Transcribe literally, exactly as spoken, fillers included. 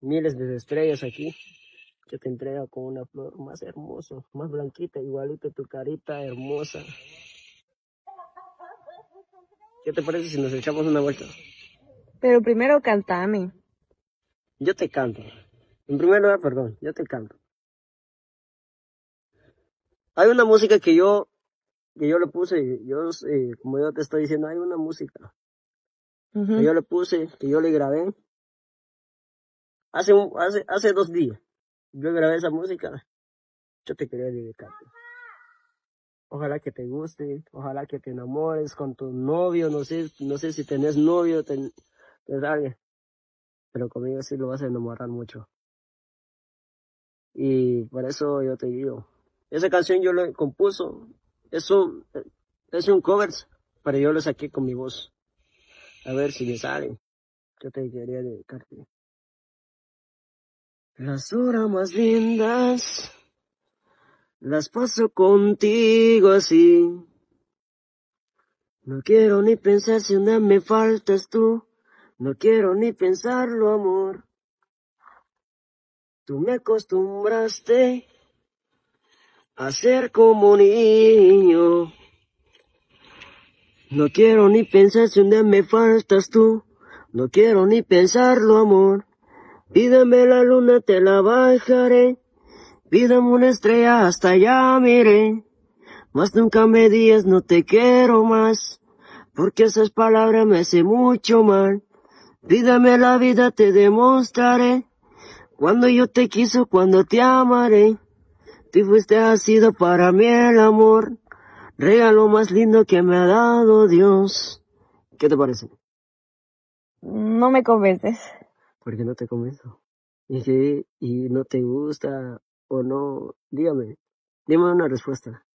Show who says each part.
Speaker 1: miles de estrellas aquí. Yo te entrego con una flor más hermosa, más blanquita, igualito tu carita hermosa. ¿Qué te parece si nos echamos una vuelta?
Speaker 2: Pero primero cantame.
Speaker 1: Yo te canto. En primer lugar, perdón, yo te canto. Hay una música que yo, que yo le puse, yo, eh, como yo te estoy diciendo, hay una música
Speaker 2: Uh-huh.
Speaker 1: que yo le puse, que yo le grabé hace, un, hace, hace dos días. Yo grabé esa música, yo te quería dedicarte. Ojalá que te guste, ojalá que te enamores con tu novio, no sé, no sé si tenés novio, ten, tenés alguien, pero conmigo sí lo vas a enamorar mucho. Y por eso yo te digo, esa canción yo la compuso, es un, es un cover, pero yo lo saqué con mi voz. A ver si me sale, yo te quería dedicarte. Las horas más lindas las paso contigo así. No quiero ni pensar si un día me faltas tú. No quiero ni pensarlo, amor. Tú me acostumbraste a ser como niño. No quiero ni pensar si un día me faltas tú. No quiero ni pensarlo, amor. Pídame la luna, te la bajaré. Pídame una estrella, hasta allá miré. Mas nunca me digas no te quiero más, porque esas palabras me hacen mucho mal. Pídame la vida, te demostraré. Cuando yo te quiso, cuando te amaré. Tú fuiste, has sido para mí el amor. Regalo más lindo que me ha dado Dios. ¿Qué te parece?
Speaker 2: No me convences.
Speaker 1: ¿Por qué no te convenzo? ¿Y qué? ¿Y no te gusta o no? Dígame. Dime una respuesta.